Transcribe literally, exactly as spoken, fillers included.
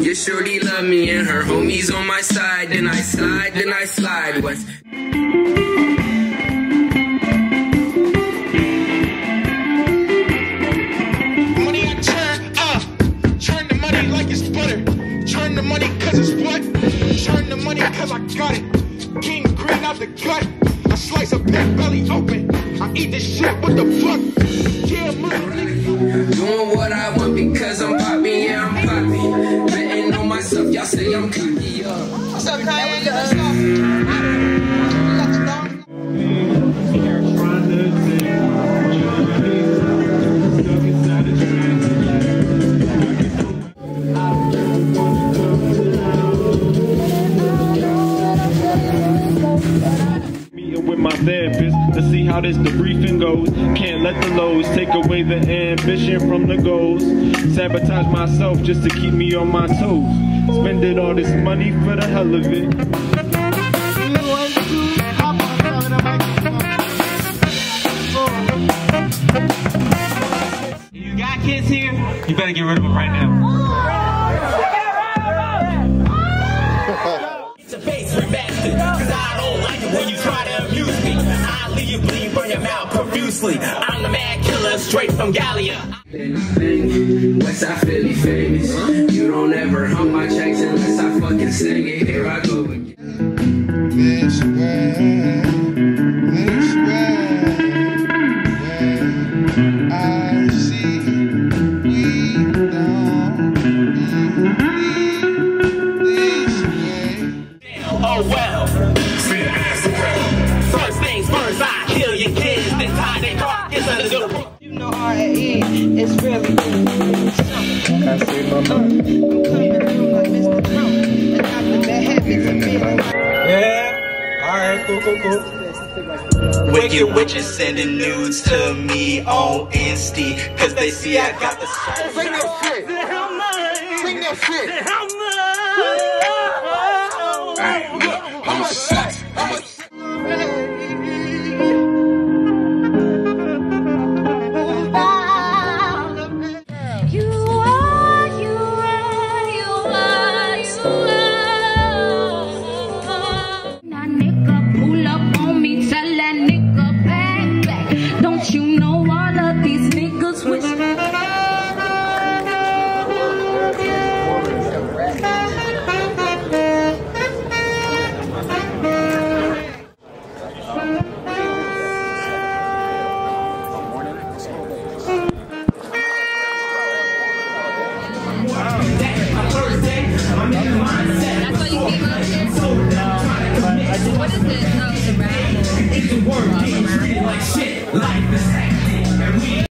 Your shorty love me and her homies on my side. Then I slide, then I slide. What's money I turn up, turn the money like it's butter. Turn the money cause it's what? Turn the money cause I got it. King green out the gut. I slice a pig belly open. I eat this shit, what the fuck? Yeah, motherfucker. Doing what I want because I'm popping, yeah, I'm popping. Betting on myself, y'all say I'm cocky, yeah. What's up, Kanye? What's up? With my therapist to see how this debriefing goes. Can't let the lows take away the ambition from the goals. Sabotage myself just to keep me on my toes. Spending all this money for the hell of it. You got kids here? You better get rid of them right now. It's a bass remastered, cause I don't like it when you try to amuse me. I leave you bleed, burn your mouth profusely. I'm the mad killer straight from Gallia. Westside Philly famous. You don't ever hum my tracks unless I fucking sing it. Here I go again. This way, this way, I see we don't this way. Oh well. First things first, I kill your kids, then tie their carcass under the roof. You know R A E is really something. Can I say my I'm coming through like Mister Trump, and I'm the bad habits of being. Yeah? Alright, cool, cool, cool. Wicked witches sending nudes to me on Insta, cause they see I got the sauce. Sing that shit. Sing that shit. Alright, I'm a shot. I'm a What is this? Oh, it's a rap. It's a word. Like shit. Life is